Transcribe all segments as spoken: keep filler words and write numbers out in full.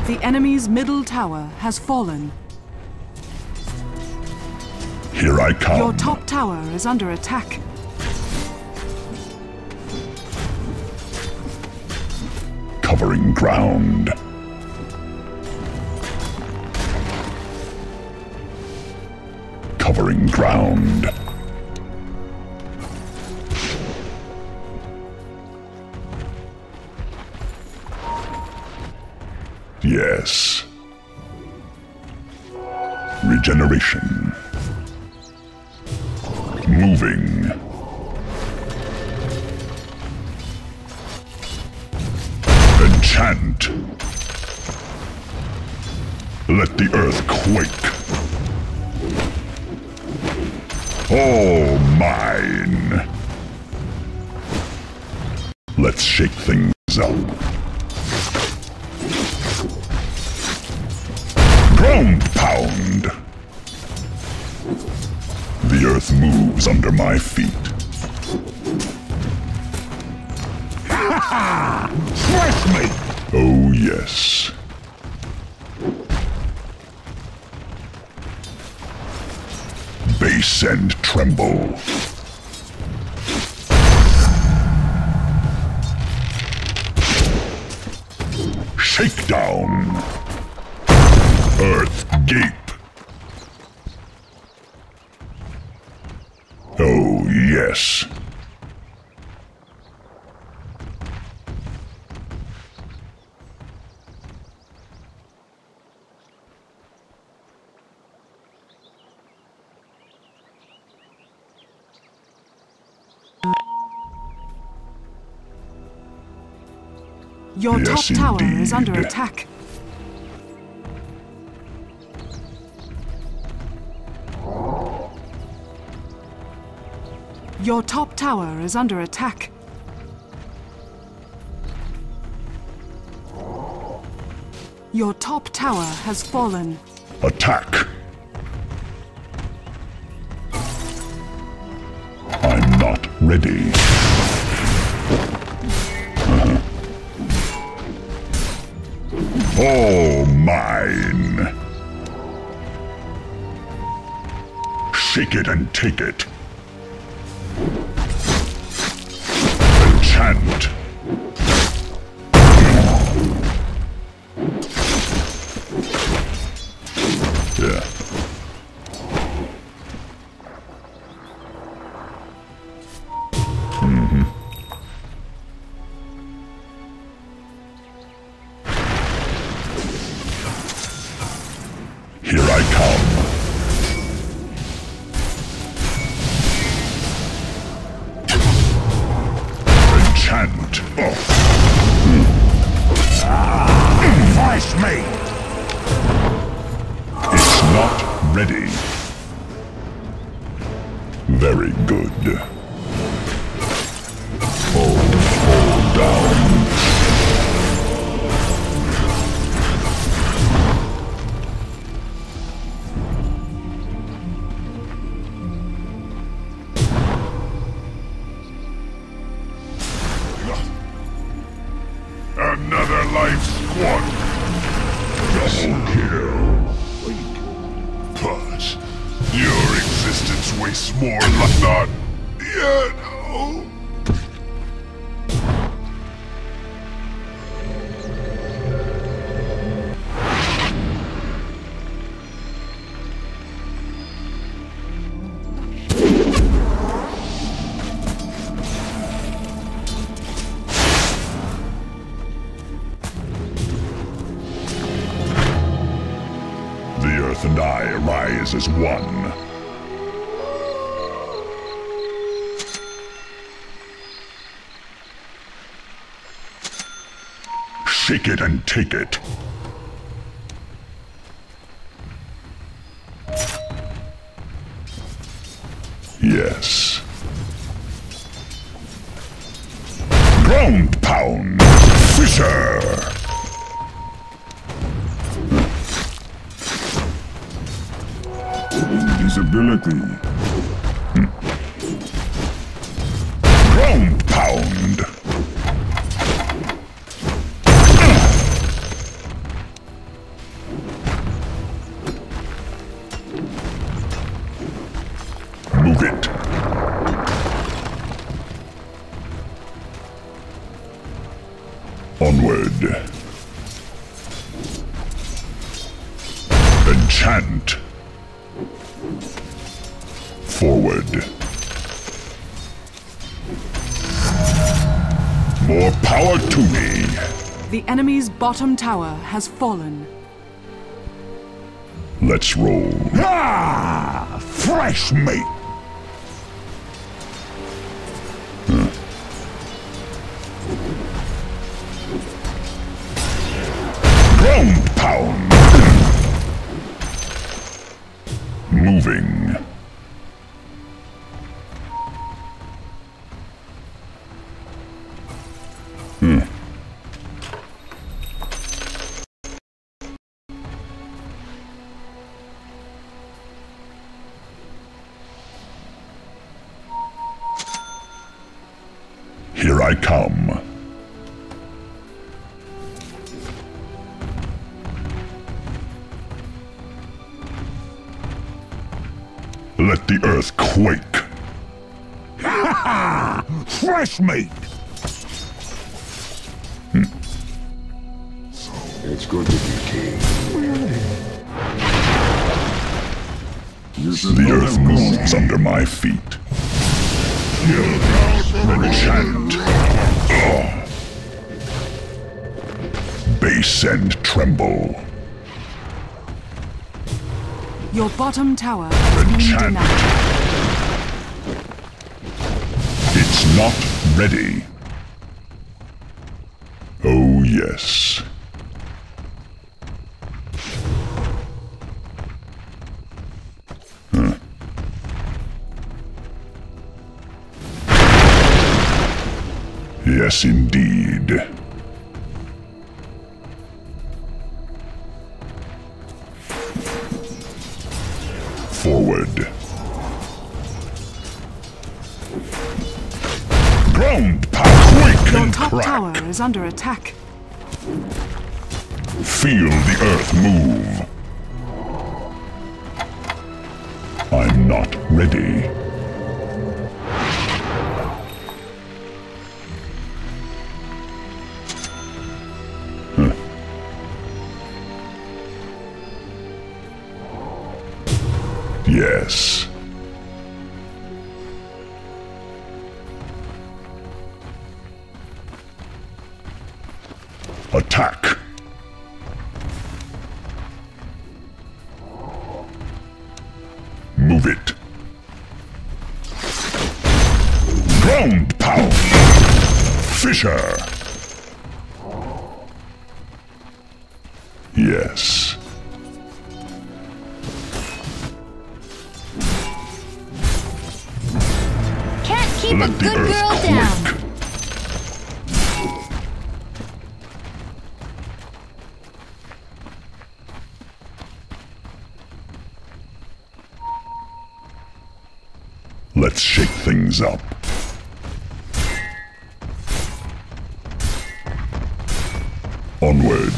The enemy's middle tower has fallen. Here I come. Your top tower is under attack. Covering ground. Covering ground. Yes. Regeneration. Moving. Enchant. Let the earth quake. All mine. Let's shake things up. Ground pound. The earth moves under my feet. Ha ha! Smash me! Oh yes. Base and tremble. Shakedown. Earth gape. Oh, yes. Your Yes, top tower indeed. is under attack. Your top tower is under attack. Your top tower has fallen. Attack. I'm not ready. Uh-huh. All mine. Shake it and take it. Enchant. Yeah. Mm-hmm. Here I come. Enchant. Oh. Mm. Ah, Face me. It's not ready. Very good. Fall, fall down. Another life squad. Double kill. But your existence wastes more like not. Yeah, no. The earth and I rise as one. Shake it and take it. Yes. Ground pound. Fisher. Invisibility. Hm. Ground pound. Onward. Enchant. Forward. More power to me. The enemy's bottom tower has fallen. Let's roll. Ah! Fresh meat! Huh. Ground pound! Moving. Hmm. Here I come. Let the earth quake. Ha ha! Fresh meat! Hmm. It's good to be king. The earth moves under my feet. Enchant. Oh. Base and tremble. Your bottom tower has been Enchant. denied. It's not ready. Oh, yes. Huh. Yes, indeed. Forward. Ground power, quake Your and top crack. tower is under attack. Feel the earth move. I'm not ready. Huh. Yes. Attack. Move it. Ground pound. Fisher. Yes. Can't keep a Let the good earth girl quake. down. Let's shake things up. Onward.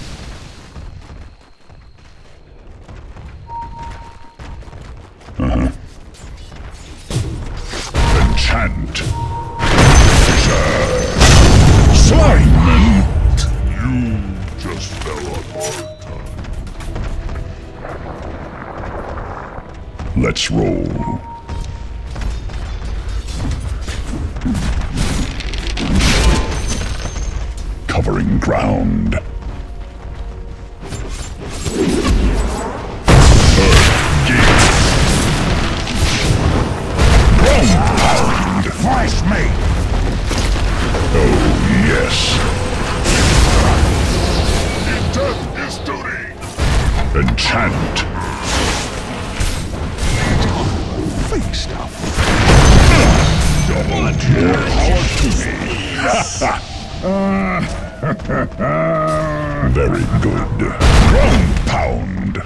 Uh-huh. Enchant. Fisher. Slime. You just fell on hard time. Let's roll. Covering ground. Earth gate. Ground pound. Fresh meat. Oh, yes. Death is duty. Enchant. Fake stuff. Double more power to me. Ha Very good. Ground pound.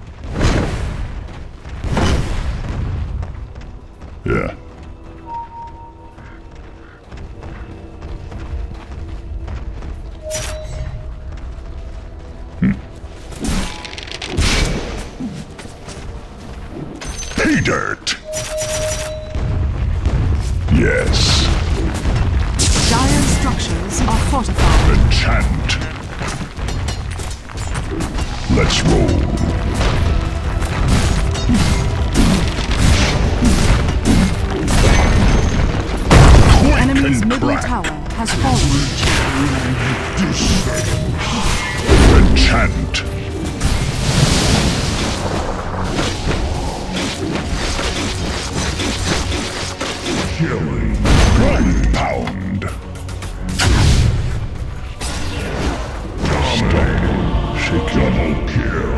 Yeah. Hmm. Pay dirt. Yes. Dire's structures are fortified. Enchant. Let's roll. The enemy's middle tower has fallen. Enchant. Killing. Ground pound. Dominate. Shake double kill.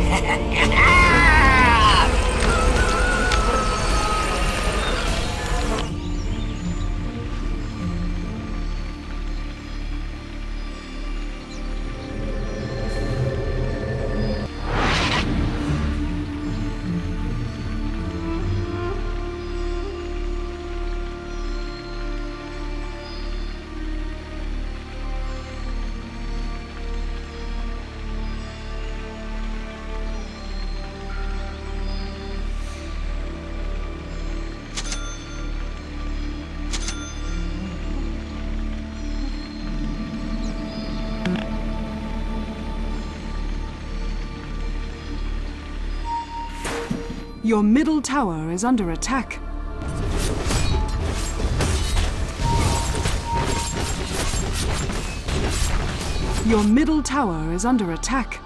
Your middle tower is under attack. Your middle tower is under attack.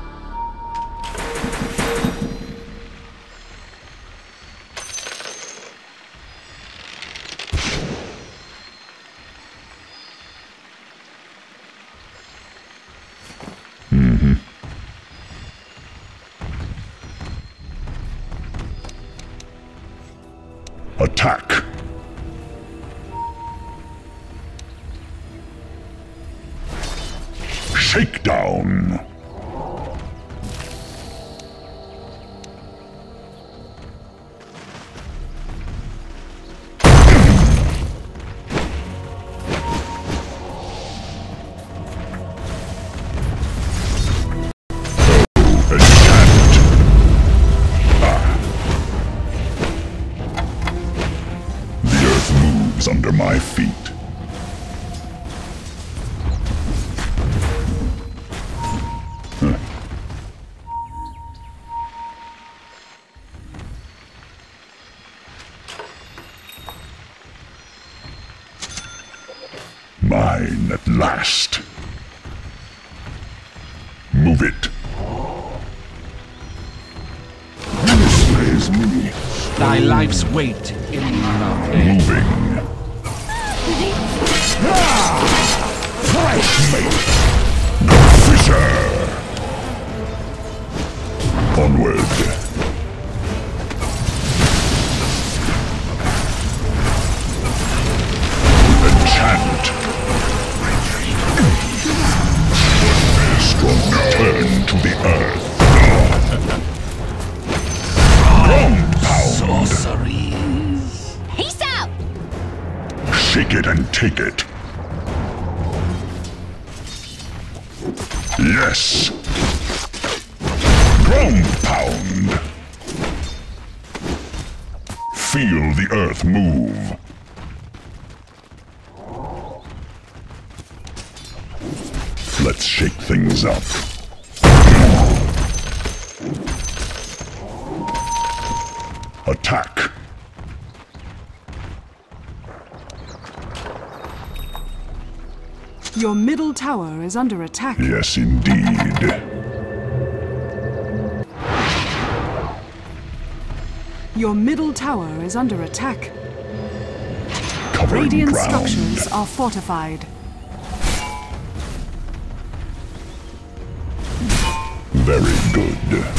Attack! Shakedown! Under my feet. Huh. Mine at last. Move it. This is me. Thy life's weight in Marape. Moving. Mate. The Fisher! Onward. Enchant. Strong return to the earth. Compound. Sorceries. Peace out! Shake it and take it. Yes! Ground pound! Feel the earth move. Let's shake things up. Attack! Your middle tower is under attack. Yes, indeed. Your middle tower is under attack. Covering Radiant ground. structures are fortified. Very good.